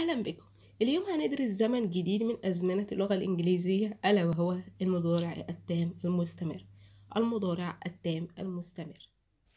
أهلا بكم. اليوم هندرس زمن جديد من أزمنة اللغة الإنجليزية، ألا وهو المضارع التام المستمر. المضارع التام المستمر.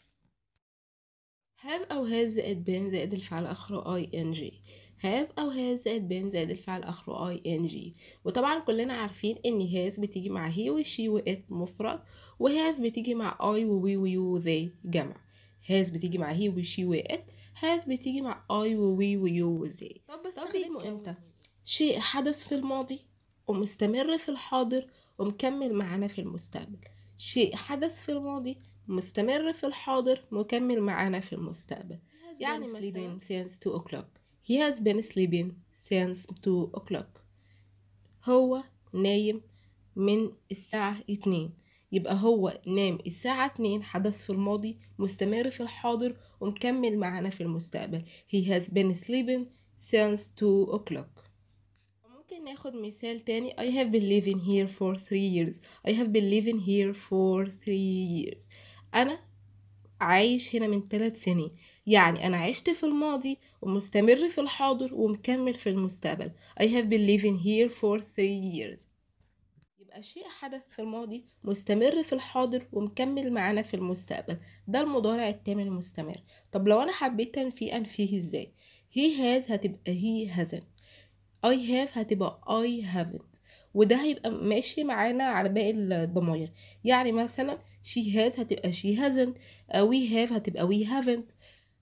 have أو has زائد been زائد الفعل آخره ing. have أو has زائد been زائد الفعل آخره ing. وطبعا كلنا عارفين إن has بتيجي مع he و she و it مفرد، و have بتيجي مع I و we و you و they جمع. has بتيجي مع he و she و it. have بتيجي مع I و we و you و they. طب بستخدمه امتى؟ شيء حدث في الماضي ومستمر في الحاضر ومكمل معانا في المستقبل. شيء حدث في الماضي مستمر في الحاضر مكمل معانا في المستقبل. يعني sleeping since 2 o'clock. He has been sleeping since 2 o'clock. هو نايم من الساعة 2. يبقى هو نام الساعة 2 حدث في الماضي مستمر في الحاضر ومكمل معانا في المستقبل. He has been sleeping since 2 o'clock. ممكن ناخد مثال تاني. I have been living here for 3 years. I have been living here for 3 years. أنا عايش هنا من 3 سنين. يعني أنا عشت في الماضي ومستمر في الحاضر ومكمل في المستقبل. I have been living here for 3 years. يبقى شيء حدث في الماضي مستمر في الحاضر ومكمل معانا في المستقبل. ده المضارع التام المستمر. طب لو أنا حبيت أنفيه إزاي؟ he has هتبقى he hasn't. I have هتبقى I haven't. وده هيبقى ماشي معانا على باقي الضماير. يعني مثلا she has هتبقى she hasn't. we have هتبقى we haven't.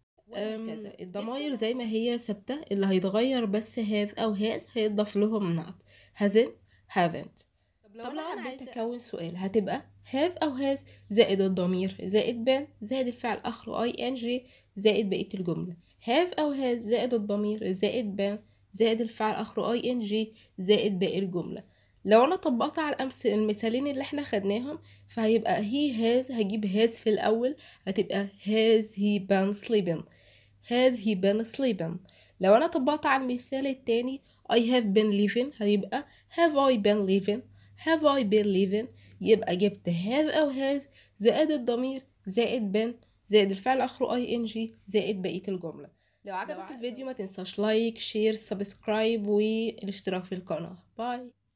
وهكذا الضماير زي ما هي ثابتة، اللي هيتغير بس have أو has هيضاف لهم not. hasn't haven't. طب لو أنا حبيت أكون سؤال هتبقى have أو has زائد الضمير زائد been زائد الفعل آخره ing زائد بقية الجملة. have أو has زائد الضمير زائد been زائد الفعل آخره ing زائد باقي الجملة. لو أنا طبقت على المثالين اللي احنا خدناهم فهيبقى he has هجيب has في الأول هتبقى has he been sleeping. has he been sleeping. لو أنا طبقت على المثال التاني I have been living هيبقى have I been living. have I been living. يبقى جبت have أو has زائد الضمير زائد been زائد الفعل آخره ing زائد بقية الجملة. لو عجبك الفيديو ما تنساش لايك شير سبسكرايب والاشتراك في القناة. باي.